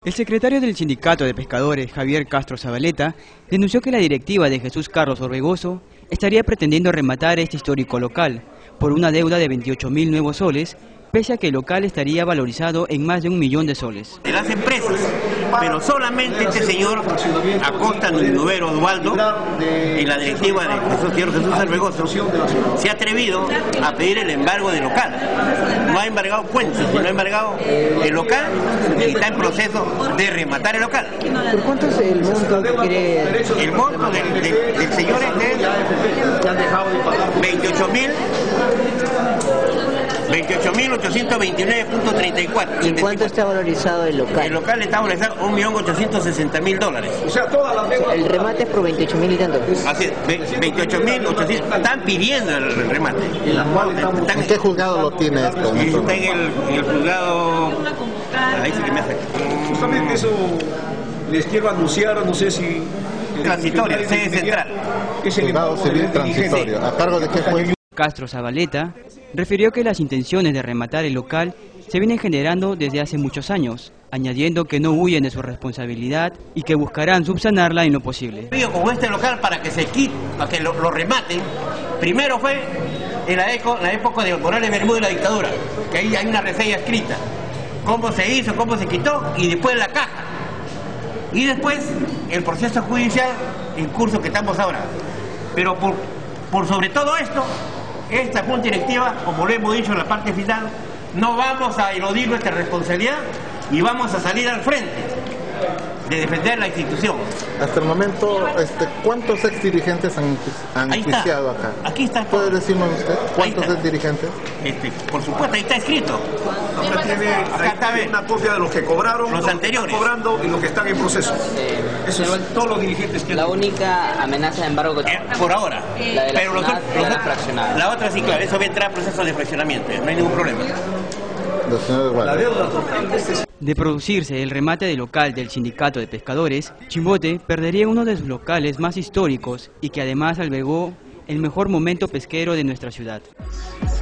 El secretario del Sindicato de Pescadores, Javier Castro Zabaleta, denunció que la directiva de Jesús Carlos Orbegoso estaría pretendiendo rematar este histórico local por una deuda de 28.000 nuevos soles, pese a que el local estaría valorizado en más de 1 millón de soles. De las empresas, pero solamente este señor Acosta Nubero Eduardo, en la directiva de Jesús Orbegoso, se ha atrevido a pedir el embargo del local. No ha embargado Puentes, sino ha embargado el local y está en proceso de rematar el local. ¿Por cuánto es el monto que quiere? El monto del señor es de 28.829.34. ¿En cuánto está valorizado el local? El local está valorizado $1.860.000. O sea, todas las deudas. El remate es por 28.000 y tanto. Así es, 28.800. Están pidiendo el remate. ¿En qué juzgado lo tiene esto? Está en el juzgado. Ahí sí que me hace. Justamente eso les quiero anunciar, no sé si. Transitoria, sede central. Es el Juzgado civil transitorio. ¿A cargo de qué juez? Castro Zabaleta refirió que las intenciones de rematar el local se vienen generando desde hace muchos años, añadiendo que no huyen de su responsabilidad y que buscarán subsanarla en lo posible. Con este local para que se quite, para que lo rematen, primero fue en la época de Morales Bermúdez y la dictadura, que ahí hay una reseña escrita, cómo se hizo, cómo se quitó, y después la caja. Y después el proceso judicial en curso que estamos ahora. Pero por sobre todo esto, esta junta directiva, como lo hemos dicho en la parte final, no vamos a eludir nuestra responsabilidad y vamos a salir al frente de defender la institución. Hasta el momento, ¿cuántos exdirigentes han iniciado acá? Aquí está. ¿Puede decirme usted cuántos exdirigentes? Por supuesto, ahí está escrito. Acá está una copia de los que cobraron, los anteriores, que están cobrando y los que están en proceso. Eso es todos los dirigentes que la única amenaza de embargo que por ahora. La de la pero la otra sí, claro, eso va a entrar en proceso de fraccionamiento, no hay ningún problema. La deuda total. De producirse el remate del local del Sindicato de Pescadores, Chimbote perdería uno de sus locales más históricos y que además albergó el mejor momento pesquero de nuestra ciudad.